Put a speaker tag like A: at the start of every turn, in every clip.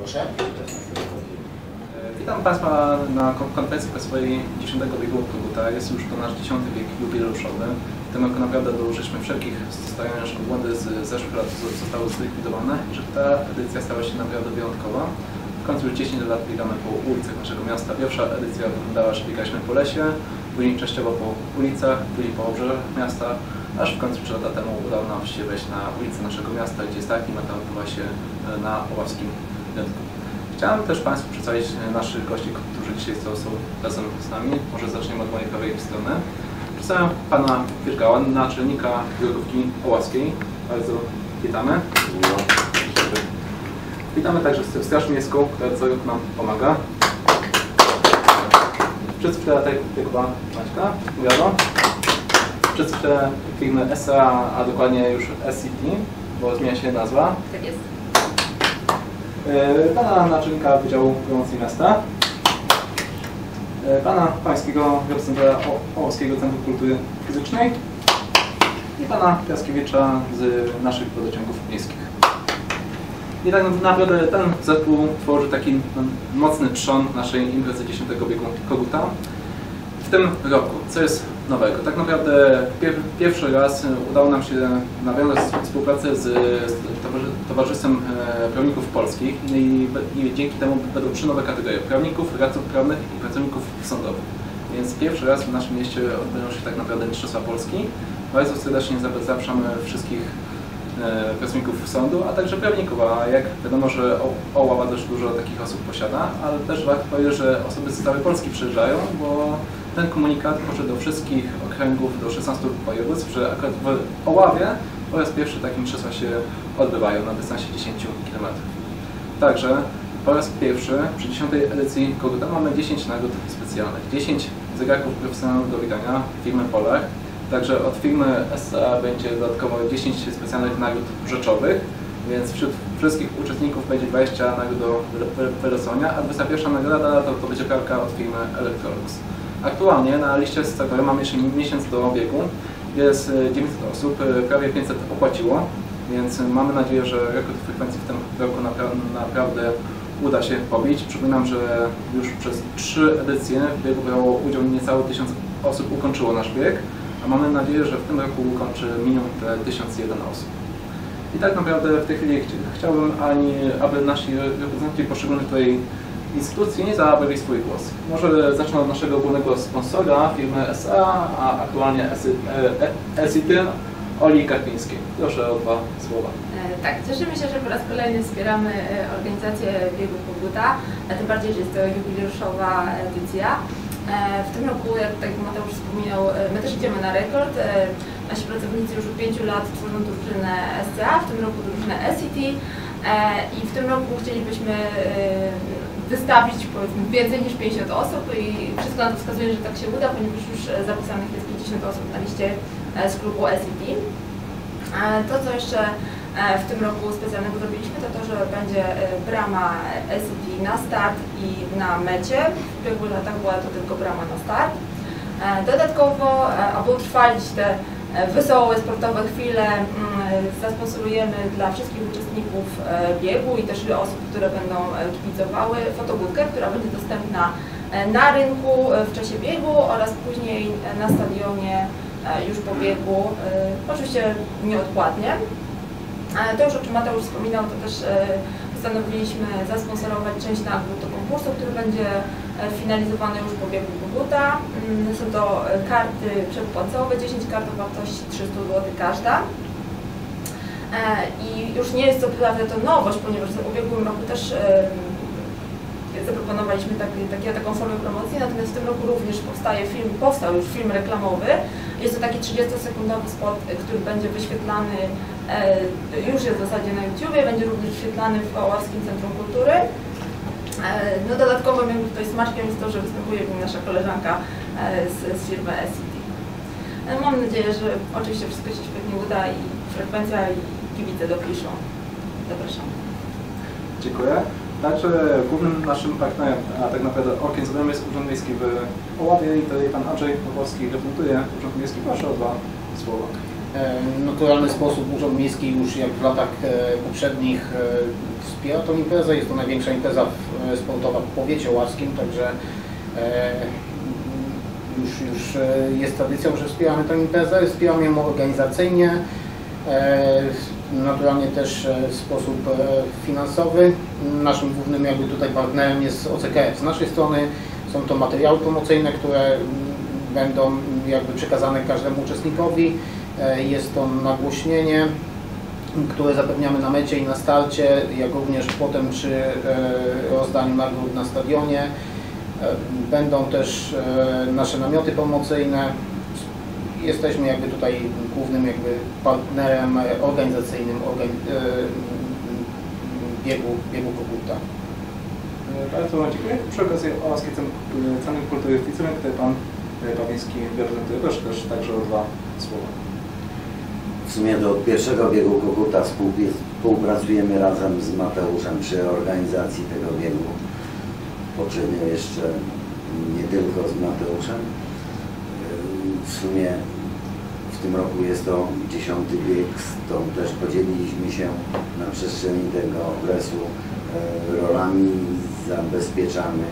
A: Proszę.
B: Witam Państwa na konferencji prasowej 10. biegu Koguta. Jest już to nasz 10. bieg jubileuszowy. W tym roku naprawdę dołożyliśmy wszelkich starań, żeby błędy z zeszłych lat zostały zlikwidowane i żeby ta edycja stała się naprawdę wyjątkowa. W końcu już 10 lat biegamy po ulicach naszego miasta. Pierwsza edycja wyglądała, że biegaliśmy po lesie, później częściowo po ulicach, później po obrzeżach miasta, aż w końcu 3 lata temu udało nam się wejść na ulicę naszego miasta, gdzie start i meta odbywa się na Oławskim Rynku. Chciałem też Państwu przedstawić naszych gości, którzy dzisiaj są razem z nami. Może zaczniemy od mojej prawej strony. Przedstawiam Pana Firgała, naczelnika drogówki oławskiej. Bardzo witamy. Witamy także Straż Miejską, która co roku nam pomaga. Przedstawiciela Jakuba Maćka, brawo. Przedstawiciela firmy SA, a dokładnie już SCT, bo zmienia się nazwa.
C: Tak jest.
B: Pana naczelnika Wydziału Promocji Miasta, pana pańskiego reprezentanta Oławskiego Centrum Kultury Fizycznej i pana Piaskiewicza z naszych wodociągów miejskich. I tak naprawdę ten zespół tworzy taki mocny trzon naszej imprezy 10. biegu Koguta. W tym roku, co jest nowego? Tak naprawdę pierwszy raz udało nam się nawiązać współpracę z Towarzystwem Prawników Polskich i dzięki temu będą 3 nowe kategorie: prawników, radców prawnych i pracowników sądowych. Więc pierwszy raz w naszym mieście odbędą się tak naprawdę Mistrzostwa Polski. Bardzo serdecznie zapraszamy wszystkich pracowników sądu, a także prawników, a jak wiadomo, że Oława też dużo takich osób posiada, ale też warto powiedzieć, że osoby z całej Polski przyjeżdżają, bo ten komunikat poszedł do wszystkich okręgów, do 16 województw, że akurat w Oławie po raz pierwszy takie mistrzostwa się odbywają na dystansie 10 km. Także po raz pierwszy przy 10. edycji Koguta mamy 10 nagród specjalnych, 10 zegarków profesjonalnych do biegania firmy Polar. Także od firmy SA będzie dodatkowo 10 specjalnych nagród rzeczowych, więc wśród wszystkich uczestników będzie 20 nagród do wylosowania, a 21 nagroda to będzie pralka od firmy Electrolux. Aktualnie na liście startowej mamy jeszcze miesiąc do biegu, jest 900 osób, prawie 500 opłaciło, więc mamy nadzieję, że rekord frekwencji w tym roku naprawdę uda się pobić. Przypominam, że już przez 3 edycje w biegu brało udział niecałe 1000 osób, ukończyło nasz bieg, a mamy nadzieję, że w tym roku ukończy minimum te 1001 osób. I tak naprawdę w tej chwili chciałbym, aby nasi reprezentanci poszczególnych tutaj instytucji zabrali swój głos. Może zacznę od naszego głównego sponsora, firmy SA, a aktualnie SIT, Oli Karpińskiej. Proszę o 2 słowa.
C: Tak, cieszymy się, że po raz kolejny wspieramy organizację biegu Koguta, tym bardziej, że jest to jubileuszowa edycja. W tym roku, jak tak Mateusz wspominał, my też idziemy na rekord. Nasi pracownicy już od 5 lat tworzą drużynę SCA, w tym roku drużynę SCT i w tym roku chcielibyśmy wystawić powiedzmy więcej niż 50 osób i wszystko na to wskazuje, że tak się uda, ponieważ już zapisanych jest 50 osób na liście z klubu SCT. To, co jeszcze w tym roku specjalnego zrobiliśmy, to to, że będzie brama SCT na start i na mecie. W ubiegłych latach była to tylko brama na start. Dodatkowo, aby utrwalić te wesołe, sportowe chwile, zasponsorujemy dla wszystkich uczestników biegu i też osób, które będą kibicowały, fotobudkę, która będzie dostępna na rynku w czasie biegu oraz później na stadionie już po biegu, oczywiście nieodpłatnie. To już, o czym Mateusz wspominał, to też postanowiliśmy zasponsorować część nagród do konkursu, który będzie finalizowany już po biegu Koguta. Są to karty przedpłacowe, 10 kart o wartości 300 zł każda. I już nie jest to prawda to nowość, ponieważ w ubiegłym roku też zaproponowaliśmy taką formę promocji, natomiast w tym roku również powstał już film reklamowy. Jest to taki 30-sekundowy spot, który będzie wyświetlany, już jest w zasadzie na YouTubie, będzie również wyświetlany w Oławskim Centrum Kultury. No dodatkowym tutaj smaczkiem jest to, że występuje w nim nasza koleżanka z firmy SCT. Mam nadzieję, że oczywiście wszystko się świetnie uda i frekwencja i kibice dopiszą. Zapraszam.
B: Dziękuję. Także głównym naszym partnerem, a tak naprawdę organizatorem jest Urząd Miejski w Oławie i tutaj pan Andrzej Pawłowski reprezentuje Urząd Miejski. Proszę o 2 słowa.
A: naturalny sposób Urząd Miejski już jak w latach poprzednich wspiera tą imprezę. Jest to największa impreza sportowa w powiecie ławskim, także już jest tradycją, że wspieramy tę imprezę. Wspieramy ją organizacyjnie, naturalnie też w sposób finansowy. Naszym głównym jakby tutaj partnerem jest OCKF. Z naszej strony są to materiały promocyjne, które będą jakby przekazane każdemu uczestnikowi. Jest to nagłośnienie, które zapewniamy na mecie i na starcie, jak również potem przy rozdaniu nagród na stadionie. Będą też nasze namioty promocyjne. Jesteśmy jakby tutaj głównym jakby partnerem organizacyjnym biegu Koguta.
B: Bardzo dziękuję. Przy okazji Oławskie Centrum Kultury Fizycznej, które Pan Pawliński reprezentuje, proszę też także o 2 słowa.
D: W sumie do pierwszego biegu Koguta współpracujemy razem z Mateuszem przy organizacji tego biegu. Poprzednio jeszcze nie tylko z Mateuszem. W sumie w tym roku jest to 10. bieg, stąd też podzieliliśmy się na przestrzeni tego okresu rolami, zabezpieczamy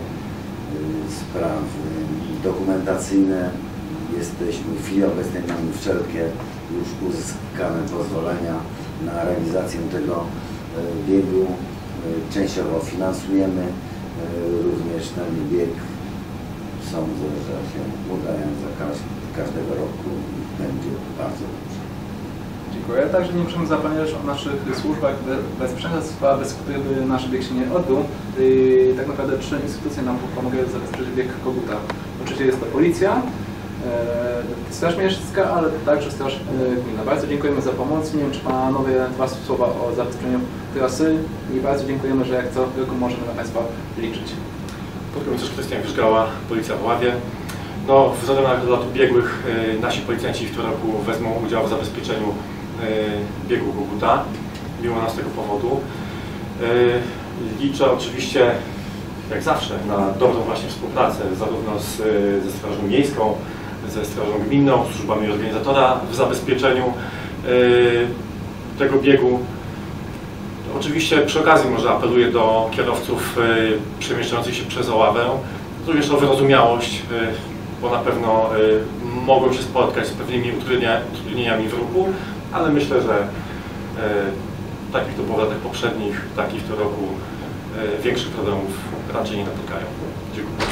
D: sprawy dokumentacyjne. Jesteśmy w chwili obecnej, mamy wszelkie już uzyskane pozwolenia na realizację tego biegu. Częściowo finansujemy również ten bieg. Sądzę, że się uda, jak za każdego roku będzie bardzo dobrze.
B: Dziękuję. Także nie musimy zapomnieć o naszych służbach bezpieczeństwa, bez których by nasz bieg się nie odbył. Tak naprawdę 3 instytucje nam pomagają zabezpieczyć bieg Koguta. Oczywiście jest to policja, Straż Miejska, ale także Straż Gminna. Bardzo dziękujemy za pomoc. Nie wiem, czy Panowie 2 słowa o zabezpieczeniu trasy i bardzo dziękujemy, że jak co roku możemy na Państwa liczyć.
E: Podkomisarz Krystian Wyżgała, Policja w Oławie. No, w zadaniach lat ubiegłych nasi policjanci w tym roku wezmą udział w zabezpieczeniu biegu Koguta. Miło nas z tego powodu. Liczę oczywiście, jak zawsze, na dobrą właśnie współpracę zarówno ze Strażą Miejską, ze Strażą Gminną, służbami organizatora w zabezpieczeniu tego biegu. Oczywiście przy okazji może apeluję do kierowców przemieszczających się przez Oławę również o wyrozumiałość, bo na pewno mogą się spotkać z pewnymi utrudnieniami w ruchu, ale myślę, że takich to było w latach poprzednich, tak i w tym roku większych problemów raczej nie napotykają. Dziękuję.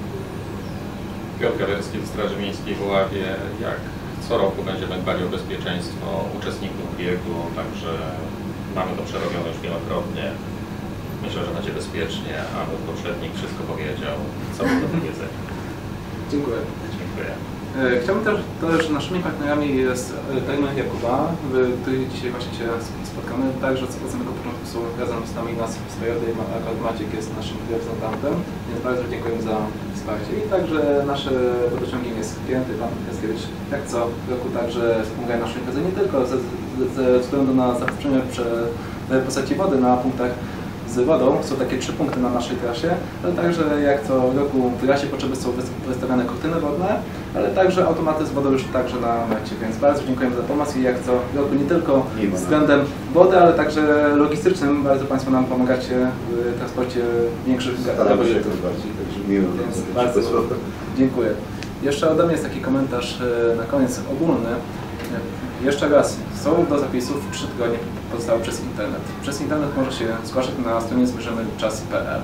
F: Piotr Gawerski z Straży Miejskiej w Oławie. Jak co roku będziemy dbali o bezpieczeństwo uczestników biegu, także mamy to przerobione już wielokrotnie. Myślę, że będzie bezpiecznie, a poprzednik wszystko powiedział, co do powiedzenia.
B: Dziękuję.
F: Dziękuję.
B: Chciałbym też naszymi partnerami jest Termin Jakuba, który dzisiaj właśnie się spotkamy. Także od samego początku są razem z nami nas w swojej rady. Maciek jest naszym reprezentantem, więc bardzo dziękujemy za wsparcie. I także nasze wodociągiem jest klienty, Pan Jaskiewicz. Jak co roku także wspomagają naszą imprezę nie tylko ze względu na zabezpieczenie w postaci wody na punktach z wodą. Są takie 3 punkty na naszej trasie, ale także jak co roku w razie potrzeby są wystawiane kurtyny wodne, ale także automaty z wodą już także na mecie, więc bardzo dziękujemy za pomoc i jak co roku nie tylko względem wody, ale także logistycznym bardzo Państwo nam pomagacie w transporcie większych
D: gabarytów. Także miło.
B: Bardzo dziękuję. Jeszcze ode mnie jest taki komentarz na koniec ogólny. Jeszcze raz, są do zapisów 3 tygodnie pozostałe przez internet. Przez internet może się zgłaszać na stronie zmierzymy.czas.pl.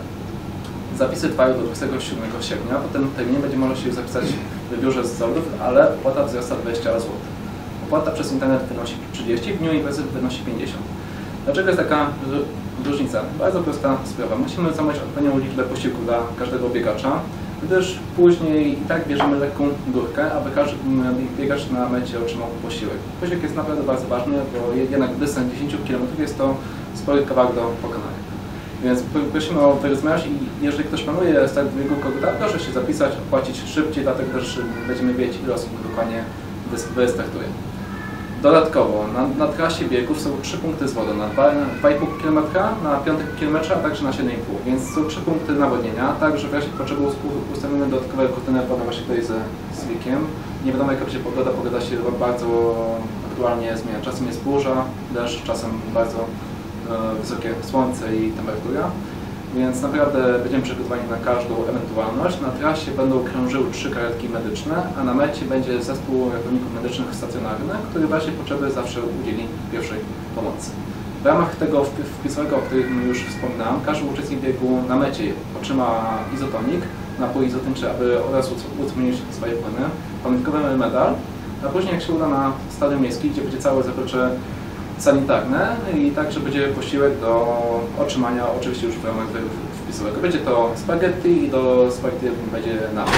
B: Zapisy trwają do 27 sierpnia, po tym terminie będzie można się zapisać w biurze zespołów, ale opłata wzrasta 20 zł. Opłata przez internet wynosi 30, w dniu imprezy wynosi 50. Dlaczego jest taka różnica? Bardzo prosta sprawa. Musimy zamówić odpowiednią liczbę posiłków dla każdego biegacza, gdyż później i tak bierzemy lekką górkę, aby każdy biegacz na mecie otrzymał posiłek. Posiłek jest naprawdę bardzo ważny, bo jednak dystans 10 km jest to spory kawałek do pokonania. Więc prosimy o wyrozumiałość i jeżeli ktoś planuje start w biegu Koguta, proszę się zapisać, opłacić szybciej, dlatego też będziemy wiedzieć, ile osób dokładnie wystartuje. Dodatkowo na trasie biegów są 3 punkty z wodą na 2,5 km, na 5 km, a także na 7,5 więc są 3 punkty nawodnienia. Także w razie potrzeby ustawimy dodatkowe kurtyny wodne właśnie tutaj z wikiem. Nie wiadomo jaka będzie pogoda, pogoda się bardzo aktualnie zmienia. Czasem jest burza, deszcz, czasem bardzo wysokie słońce i temperatura. Więc naprawdę będziemy przygotowani na każdą ewentualność. Na trasie będą krążyły 3 karetki medyczne, a na mecie będzie zespół ratowników medycznych stacjonarnych, który w razie potrzeby zawsze udzieli pierwszej pomocy. W ramach tego wpisowego, o którym już wspominałem, każdy uczestnik biegu na mecie otrzyma izotonik, napój izotoniczny, aby oraz uzupełnić swoje płyny, pamiątkowy medal, a później jak się uda na stadion miejski, gdzie będzie całe zaplecze sanitarne i także będzie posiłek do otrzymania, oczywiście już w ramach wpisowego. Będzie to spaghetti i do spaghetti będzie napój.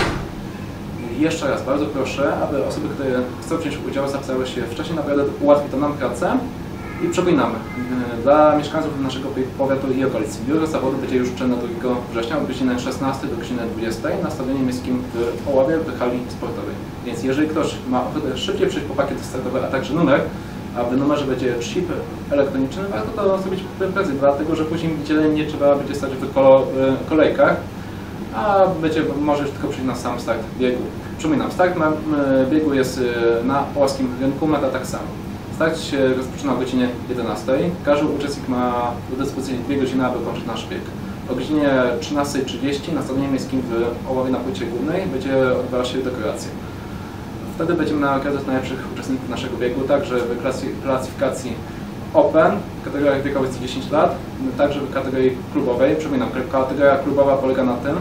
B: I jeszcze raz bardzo proszę, aby osoby, które chcą wziąć udział, zapisały się wcześniej, naprawdę ułatwi to nam pracę. I przypominamy, dla mieszkańców naszego powiatu i okolicy biuro zawodu będzie już czynne 2 września od godziny 16 do godziny 20 na stadionie miejskim w Oławie w hali sportowej. Więc jeżeli ktoś ma ochotę szybciej przyjść po pakiet startowy, a także numer, a w numerze będzie chip elektroniczny, warto to zrobić prędzej, dlatego że później nie trzeba będzie stać w kolejkach, a może już tylko przyjść na sam start biegu. Przypominam, start biegu jest na Oławskim Rynku, meta tak samo. Start się rozpoczyna o godzinie 11. Każdy uczestnik ma do dyspozycji 2 godziny, aby kończyć nasz bieg. O godzinie 13:30 na stadionie miejskim w Oławie na płycie głównej będzie odbywała się dekoracja. Wtedy będziemy nagradzać najlepszych uczestników naszego biegu, także w klasyfikacji Open, w kategoriach wiekowych z 10 lat, także w kategorii klubowej. Przypominam, kategoria klubowa polega na tym,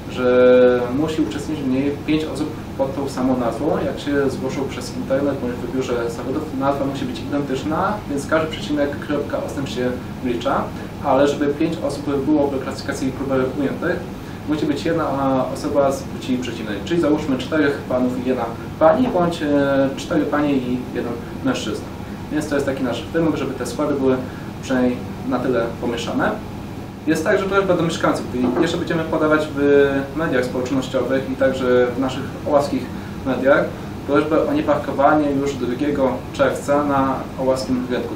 B: że musi uczestniczyć mniej 5 osób pod tą samą nazwą. Jak się zgłoszą przez internet bądź w biurze zawodów, nazwa musi być identyczna, więc każdy przecinek, kropka, odstęp się wlicza, ale żeby 5 osób było w klasyfikacji klubowej ujętych, musi być jedna osoba z płci przeciwnej, czyli załóżmy 4 panów i 1 pani, bądź 4 panie i 1 mężczyzna. Więc to jest taki nasz wymóg, żeby te składy były przynajmniej na tyle pomieszane. Jest także prośba do mieszkańców. Jeszcze będziemy podawać w mediach społecznościowych i także w naszych oławskich mediach prośbę o nieparkowanie już 2 czerwca na Oławskim Rynku,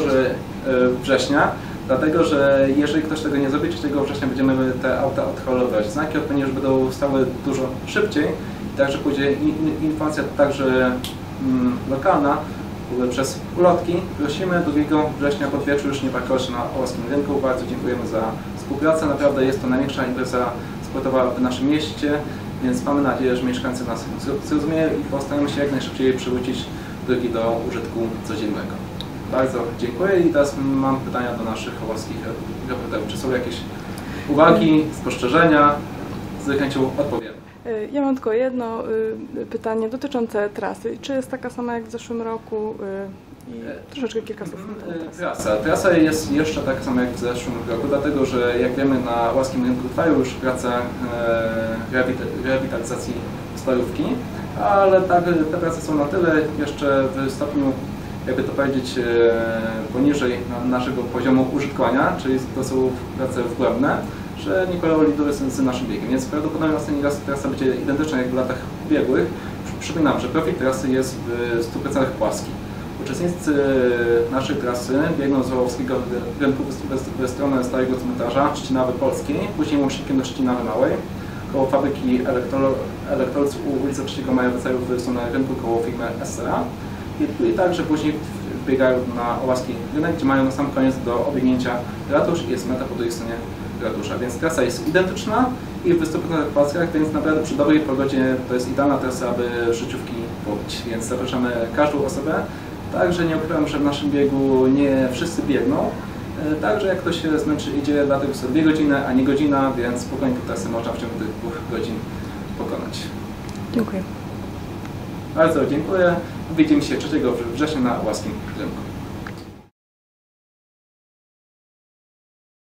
B: dlatego że jeżeli ktoś tego nie zrobi, 3 września będziemy te auta odholowywać. Znaki odpowiednie już będą stały dużo szybciej i także pójdzie informacja także lokalna przez ulotki. Prosimy 2 września pod wieczór już nie parkować na Oławskim Rynku. Bardzo dziękujemy za współpracę. Naprawdę jest to największa impreza sportowa w naszym mieście, więc mamy nadzieję, że mieszkańcy nas zrozumieją i postaramy się jak najszybciej przywrócić drogi do użytku codziennego. Bardzo dziękuję i teraz mam pytania do naszych oławskich reporterów. Czy są jakieś uwagi, spostrzeżenia? Z chęcią odpowiem.
G: Ja mam tylko jedno pytanie dotyczące trasy. Czy jest taka sama jak w zeszłym roku? I troszeczkę kilka słów na tę
B: Trasa jest jeszcze taka sama jak w zeszłym roku, dlatego że jak wiemy na Oławskim Rynku trwają już prace rewitalizacji starówki, ale te prace są na tyle jeszcze w stopniu, jakby to powiedzieć, poniżej naszego poziomu użytkowania, czyli to są prace wgłębne, że nie kolaborują z naszym biegiem, więc prawdopodobnie ostatni raz trasa będzie identyczna jak w latach ubiegłych. Przypominam, że profil trasy jest w 100% płaski. Uczestnicy naszej trasy biegną z Oławskiego Rynku w stronę Starego Cmentarza Trzcinawy Polskiej, później łącznikiem do Trzcinawy Małej, koło fabryki Electrolux u ulicy 3 Maja w stronę rynku koło firmy SRA i także później biegają na Oławski Rynek, gdzie mają na sam koniec do obiegnięcia ratusz i jest meta po drugiej stronie ratusza. Więc trasa jest identyczna i w 100% płaskach, więc naprawdę przy dobrej pogodzie to jest idealna trasa, aby życiówki łowić. Więc zapraszamy każdą osobę. Także nie ukrywam, że w naszym biegu nie wszyscy biegną. Także jak ktoś się zmęczy, idzie, dlatego są 2 godziny, a nie godzina, więc spokojnie tę trasę można w ciągu tych 2 godzin pokonać.
G: Dziękuję.
B: Bardzo dziękuję. Widzimy się 3 września na Oławskim Rynku.